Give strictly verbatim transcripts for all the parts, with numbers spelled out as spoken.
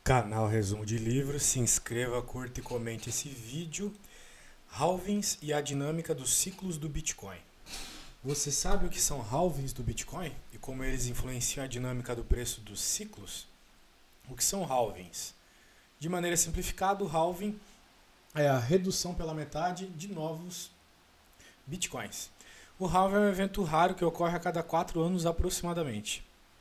Canal Resumo de Livros, se inscreva, curta e comente esse vídeo. Halvings e a dinâmica dos ciclos do Bitcoin. Você sabe o que são halvings do Bitcoin e como eles influenciam a dinâmica do preço dos ciclos? O que são halvings? De maneira simplificada, o halving é a redução pela metade de novos Bitcoins. O halving é um evento raro que ocorre a cada quatro anos aproximadamente.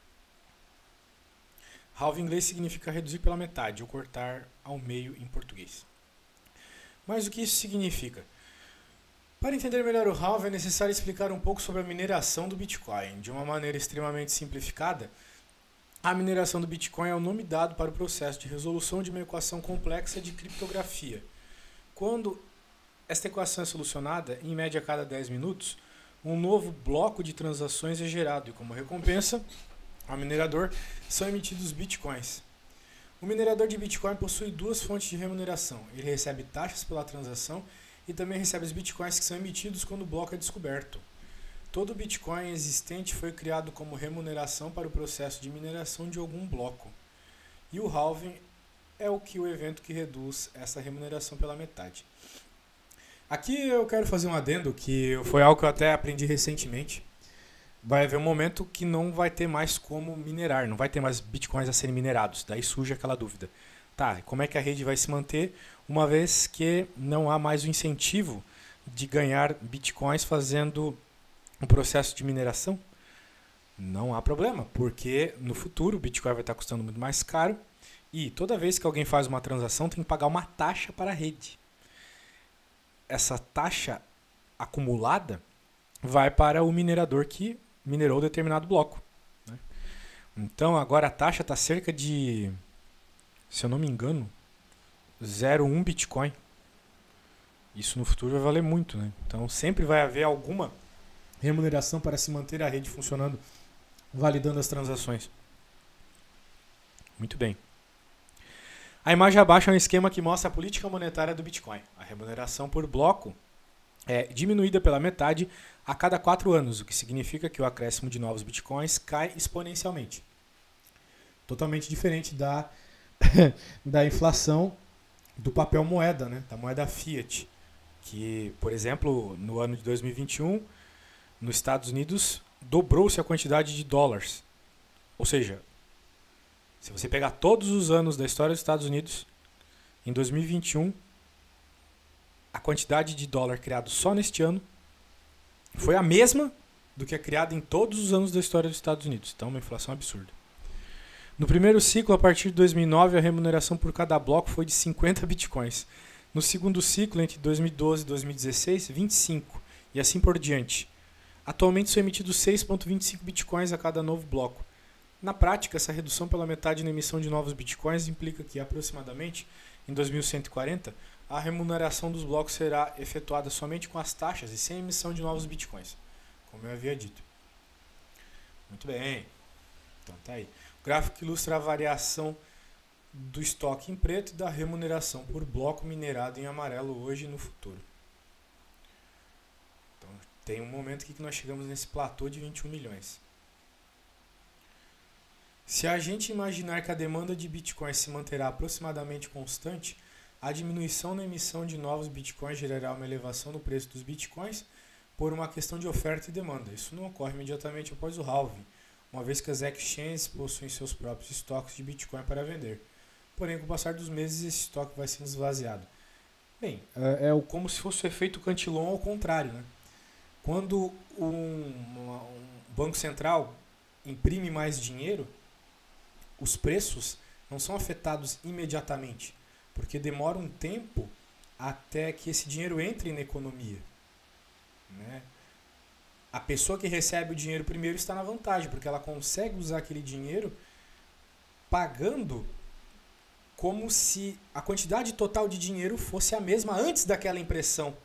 Halving em inglês significa reduzir pela metade ou cortar ao meio em português. Mas o que isso significa? Para entender melhor o halving é necessário explicar um pouco sobre a mineração do Bitcoin. De uma maneira extremamente simplificada, a mineração do Bitcoin é o nome dado para o processo de resolução de uma equação complexa de criptografia. Quando esta equação é solucionada, em média a cada dez minutos, um novo bloco de transações é gerado e, como recompensa ao minerador, são emitidos bitcoins. O minerador de Bitcoin possui duas fontes de remuneração. Ele recebe taxas pela transação e também recebe os bitcoins que são emitidos quando o bloco é descoberto. Todo Bitcoin existente foi criado como remuneração para o processo de mineração de algum bloco. E o halving é o que o evento que reduz essa remuneração pela metade. Aqui eu quero fazer um adendo que foi algo que eu até aprendi recentemente. Vai haver um momento que não vai ter mais como minerar, não vai ter mais bitcoins a serem minerados. Daí surge aquela dúvida. Tá, como é que a rede vai se manter uma vez que não há mais o incentivo de ganhar bitcoins fazendo um processo de mineração? Não há problema, porque no futuro o bitcoin vai estar custando muito mais caro e toda vez que alguém faz uma transação tem que pagar uma taxa para a rede. Essa taxa acumulada vai para o minerador que minerou determinado bloco, né? Então agora a taxa está cerca de, se eu não me engano, zero vírgula um Bitcoin. Isso no futuro vai valer muito, né? Então sempre vai haver alguma remuneração para se manter a rede funcionando, validando as transações. Muito bem. A imagem abaixo é um esquema que mostra a política monetária do Bitcoin. A remuneração por bloco é diminuída pela metade a cada quatro anos, o que significa que o acréscimo de novos bitcoins cai exponencialmente. Totalmente diferente da, da inflação do papel moeda, né? Da moeda fiat, que, por exemplo, no ano de dois mil e vinte e um, nos Estados Unidos, dobrou-se a quantidade de dólares. Ou seja, se você pegar todos os anos da história dos Estados Unidos, em dois mil e vinte e um, a quantidade de dólar criado só neste ano foi a mesma do que é criada em todos os anos da história dos Estados Unidos. Então, uma inflação absurda. No primeiro ciclo, a partir de dois mil e nove, a remuneração por cada bloco foi de cinquenta bitcoins. No segundo ciclo, entre dois mil e doze e dois mil e dezesseis, vinte e cinco. E assim por diante. Atualmente são emitidos seis vírgula vinte e cinco bitcoins a cada novo bloco. Na prática, essa redução pela metade na emissão de novos bitcoins implica que, aproximadamente, em dois mil cento e quarenta, a remuneração dos blocos será efetuada somente com as taxas e sem emissão de novos bitcoins, como eu havia dito. Muito bem. Então tá aí. O gráfico ilustra a variação do estoque em preto e da remuneração por bloco minerado em amarelo hoje e no futuro. Então tem um momento aqui que nós chegamos nesse platô de vinte e um milhões. Se a gente imaginar que a demanda de bitcoins se manterá aproximadamente constante, a diminuição na emissão de novos bitcoins gerará uma elevação no preço dos bitcoins por uma questão de oferta e demanda. Isso não ocorre imediatamente após o halving, uma vez que as exchanges possuem seus próprios estoques de bitcoin para vender. Porém, com o passar dos meses, esse estoque vai sendo esvaziado. Bem, é como se fosse o efeito Cantillon ao contrário, né? Quando um, um banco central imprime mais dinheiro, os preços não são afetados imediatamente, porque demora um tempo até que esse dinheiro entre na economia, né? A pessoa que recebe o dinheiro primeiro está na vantagem, porque ela consegue usar aquele dinheiro pagando como se a quantidade total de dinheiro fosse a mesma antes daquela impressão.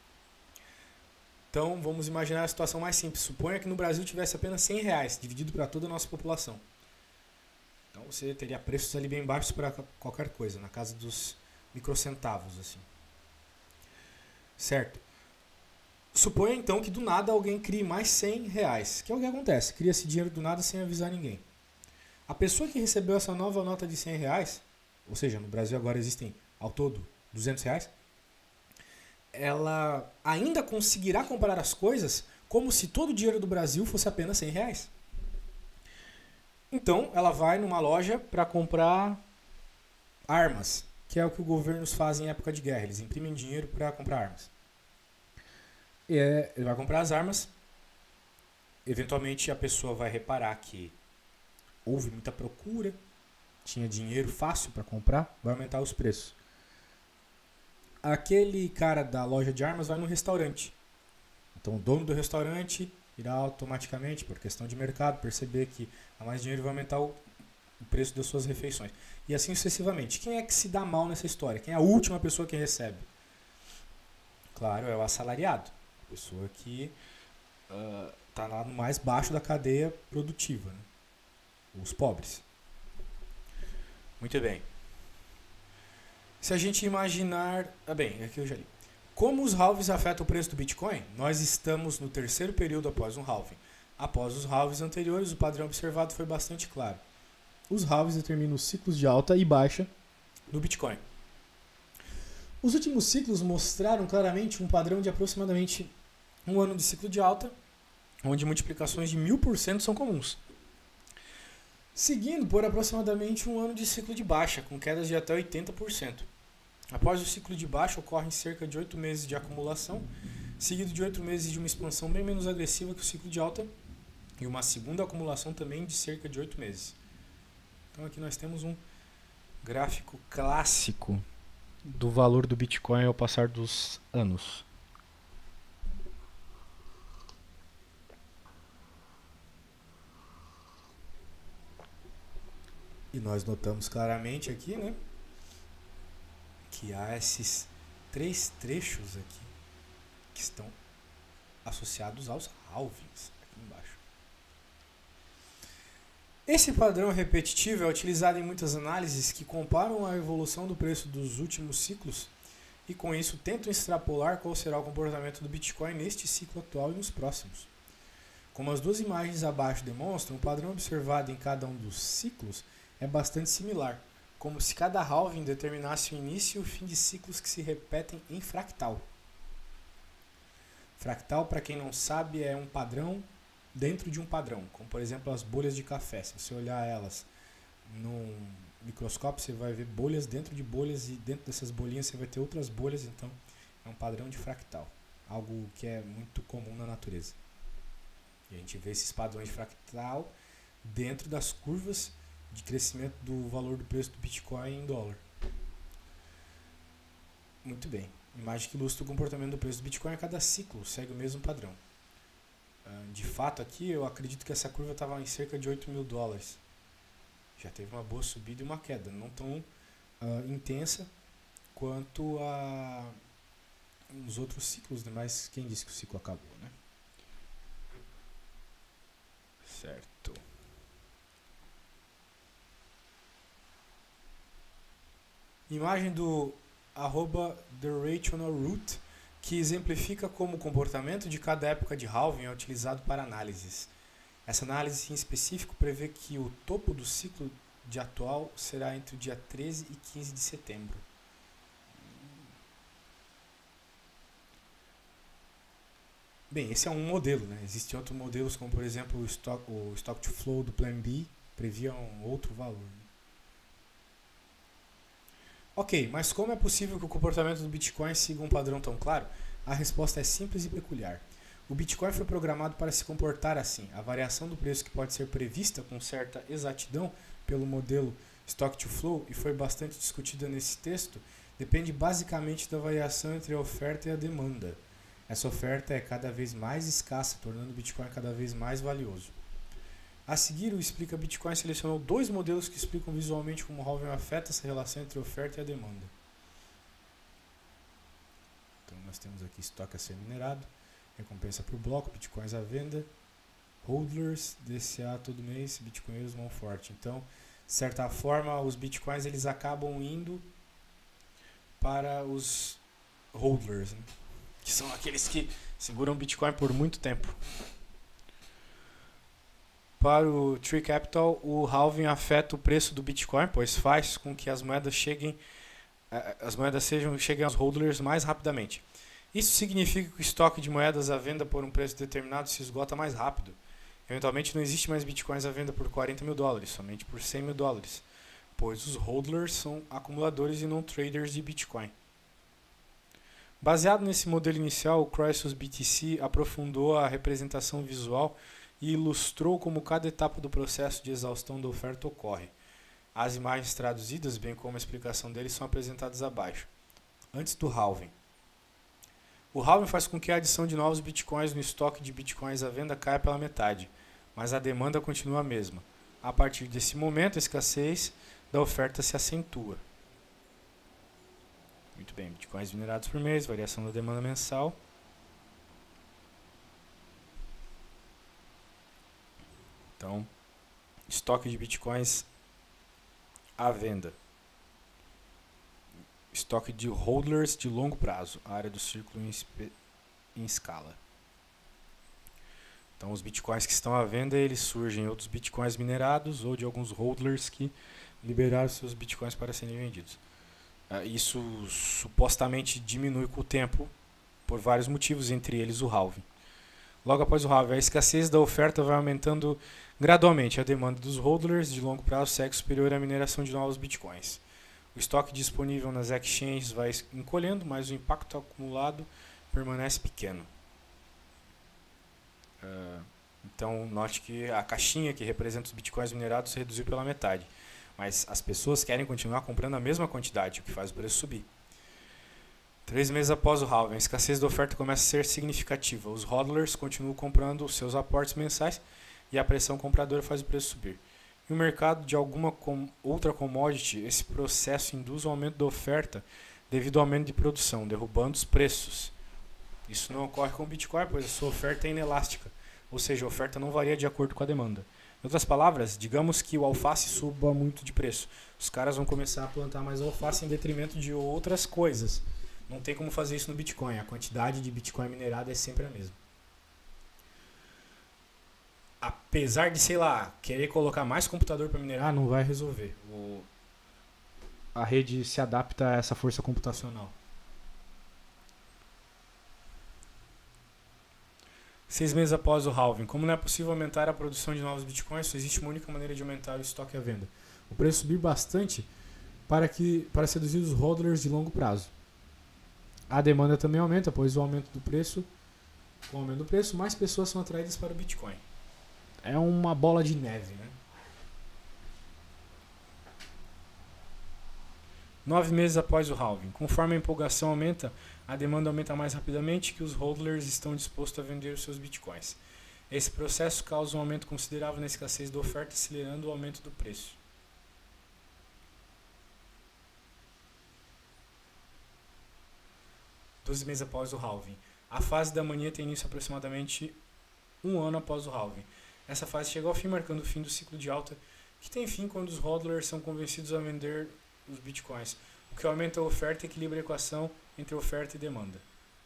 Então, vamos imaginar a situação mais simples. Suponha que no Brasil tivesse apenas cem reais, dividido para toda a nossa população. Então você teria preços ali bem baixos para qualquer coisa, na casa dos microcentavos, assim. Certo? Suponha então que do nada alguém crie mais cem reais. Que é o que acontece, cria esse dinheiro do nada sem avisar ninguém. A pessoa que recebeu essa nova nota de cem reais ou seja, no Brasil agora existem ao todo duzentos reais, ela ainda conseguirá comprar as coisas como se todo o dinheiro do Brasil fosse apenas cem reais. Então, ela vai numa loja para comprar armas, que é o que os governos fazem em época de guerra. Eles imprimem dinheiro para comprar armas. E é, ele vai comprar as armas. Eventualmente, a pessoa vai reparar que houve muita procura, tinha dinheiro fácil para comprar, vai aumentar os preços. Aquele cara da loja de armas vai no restaurante. Então, o dono do restaurante irá automaticamente, por questão de mercado, perceber que há mais dinheiro e vai aumentar o o preço das suas refeições. E assim sucessivamente. Quem é que se dá mal nessa história? Quem é a última pessoa que recebe? Claro, é o assalariado. A pessoa que está uh, lá no mais baixo da cadeia produtiva. Né? Os pobres. Muito bem. Se a gente imaginar... Ah, bem, aqui eu já li. Como os halvings afetam o preço do Bitcoin? Nós estamos no terceiro período após um halving. Após os halvings anteriores, o padrão observado foi bastante claro. Os halvings determinam os ciclos de alta e baixa do Bitcoin. Os últimos ciclos mostraram claramente um padrão de aproximadamente um ano de ciclo de alta, onde multiplicações de mil por cento são comuns. Seguindo por aproximadamente um ano de ciclo de baixa, com quedas de até oitenta por cento. Após o ciclo de baixa, ocorrem cerca de oito meses de acumulação, seguido de oito meses de uma expansão bem menos agressiva que o ciclo de alta, e uma segunda acumulação também de cerca de oito meses. Então aqui nós temos um gráfico clássico do valor do Bitcoin ao passar dos anos. E nós notamos claramente aqui, né, que há esses três trechos aqui que estão associados aos halvings aqui embaixo. Esse padrão repetitivo é utilizado em muitas análises que comparam a evolução do preço dos últimos ciclos e com isso tentam extrapolar qual será o comportamento do Bitcoin neste ciclo atual e nos próximos. Como as duas imagens abaixo demonstram, o padrão observado em cada um dos ciclos é bastante similar, como se cada halving determinasse o início e o fim de ciclos que se repetem em fractal. Fractal, para quem não sabe, é um padrão dentro de um padrão, como por exemplo as bolhas de café. Se você olhar elas num microscópio, você vai ver bolhas dentro de bolhas e dentro dessas bolinhas você vai ter outras bolhas, então é um padrão de fractal, algo que é muito comum na natureza. E a gente vê esses padrões de fractal dentro das curvas de crescimento do valor do preço do Bitcoin em dólar. Muito bem. Imagem que ilustra o comportamento do preço do Bitcoin a cada ciclo, segue o mesmo padrão. De fato, aqui eu acredito que essa curva estava em cerca de oito mil dólares. Já teve uma boa subida e uma queda, não tão uh, intensa quanto a os outros ciclos, né? Mas quem disse que o ciclo acabou, né? Certo. Imagem do arroba The Rational Root, que exemplifica como o comportamento de cada época de halving é utilizado para análises. Essa análise em específico prevê que o topo do ciclo de atual será entre o dia treze e quinze de setembro. Bem, esse é um modelo, né? Existem outros modelos, como por exemplo o Stock, o Stock to Flow do Plan B, previa um outro valor. Ok, mas como é possível que o comportamento do Bitcoin siga um padrão tão claro? A resposta é simples e peculiar. O Bitcoin foi programado para se comportar assim. A variação do preço que pode ser prevista com certa exatidão pelo modelo Stock to Flow, e foi bastante discutida nesse texto, depende basicamente da variação entre a oferta e a demanda. Essa oferta é cada vez mais escassa, tornando o Bitcoin cada vez mais valioso. A seguir, o Explica Bitcoin selecionou dois modelos que explicam visualmente como o halving afeta essa relação entre a oferta e a demanda. Então nós temos aqui estoque a ser minerado, recompensa por bloco, bitcoins à venda, hodlers, D C A todo mês, bitcoinheiros mão forte. Então, de certa forma, os bitcoins eles acabam indo para os hodlers, né? Que são aqueles que seguram o Bitcoin por muito tempo. Para o Tree Capital, o halving afeta o preço do Bitcoin, pois faz com que as moedas cheguem, as moedas sejam, cheguem aos hodlers mais rapidamente. Isso significa que o estoque de moedas à venda por um preço determinado se esgota mais rápido. Eventualmente não existe mais Bitcoins à venda por quarenta mil dólares, somente por cem mil dólares, pois os hodlers são acumuladores e não traders de Bitcoin. Baseado nesse modelo inicial, o Croesus B T C aprofundou a representação visual e ilustrou como cada etapa do processo de exaustão da oferta ocorre. As imagens traduzidas, bem como a explicação deles, são apresentadas abaixo. Antes do halving. O halving faz com que a adição de novos bitcoins no estoque de bitcoins à venda caia pela metade, mas a demanda continua a mesma. A partir desse momento, a escassez da oferta se acentua. Muito bem, bitcoins minerados por mês, variação da demanda mensal. Então, estoque de bitcoins à venda. Estoque de hodlers de longo prazo, a área do círculo em, em escala. Então, os bitcoins que estão à venda, eles surgem em outros bitcoins minerados ou de alguns hodlers que liberaram seus bitcoins para serem vendidos. Isso supostamente diminui com o tempo por vários motivos, entre eles o halving. Logo após o halving, a escassez da oferta vai aumentando gradualmente. A demanda dos hodlers de longo prazo segue superior à mineração de novos bitcoins. O estoque disponível nas exchanges vai encolhendo, mas o impacto acumulado permanece pequeno. Uh, então, note que a caixinha que representa os bitcoins minerados se reduziu pela metade. Mas as pessoas querem continuar comprando a mesma quantidade, o que faz o preço subir. Três meses após o halving, a escassez da oferta começa a ser significativa. Os hodlers continuam comprando os seus aportes mensais e a pressão compradora faz o preço subir. Em um mercado de alguma com outra commodity, esse processo induz o aumento da oferta devido ao aumento de produção, derrubando os preços. Isso não ocorre com o Bitcoin, pois a sua oferta é inelástica, ou seja, a oferta não varia de acordo com a demanda. Em outras palavras, digamos que o alface suba muito de preço. Os caras vão começar a plantar mais alface em detrimento de outras coisas. Não tem como fazer isso no Bitcoin. A quantidade de Bitcoin minerado é sempre a mesma. Apesar de, sei lá, querer colocar mais computador para minerar, não vai resolver. O... A rede se adapta a essa força computacional. Seis meses após o halving, como não é possível aumentar a produção de novos bitcoins, só existe uma única maneira de aumentar o estoque à venda. O preço subir bastante para, que, para seduzir os hodlers de longo prazo. A demanda também aumenta, pois o aumento do preço, com o aumento do preço, mais pessoas são atraídas para o Bitcoin. É uma bola de neve, né? Nove meses após o halving, conforme a empolgação aumenta, a demanda aumenta mais rapidamente que os hodlers estão dispostos a vender os seus bitcoins. Esse processo causa um aumento considerável na escassez da oferta, acelerando o aumento do preço. doze meses após o halving. A fase da mania tem início aproximadamente um ano após o halving. Essa fase chega ao fim, marcando o fim do ciclo de alta, que tem fim quando os hodlers são convencidos a vender os bitcoins, o que aumenta a oferta e equilibra a equação entre oferta e demanda.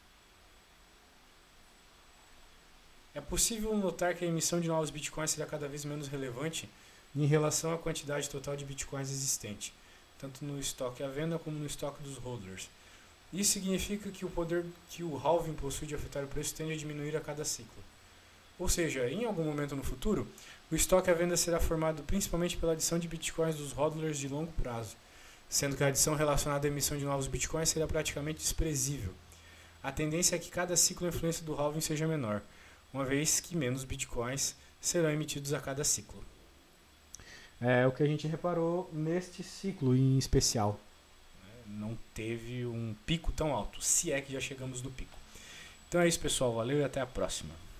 É possível notar que a emissão de novos bitcoins será cada vez menos relevante em relação à quantidade total de bitcoins existente, tanto no estoque à venda como no estoque dos hodlers. Isso significa que o poder que o halving possui de afetar o preço tende a diminuir a cada ciclo. Ou seja, em algum momento no futuro, o estoque à venda será formado principalmente pela adição de bitcoins dos hodlers de longo prazo, sendo que a adição relacionada à emissão de novos bitcoins será praticamente desprezível. A tendência é que cada ciclo a influência do halving seja menor, uma vez que menos bitcoins serão emitidos a cada ciclo. É o que a gente reparou neste ciclo em especial. Não teve um pico tão alto, se é que já chegamos no pico. Então é isso, pessoal. Valeu e até a próxima.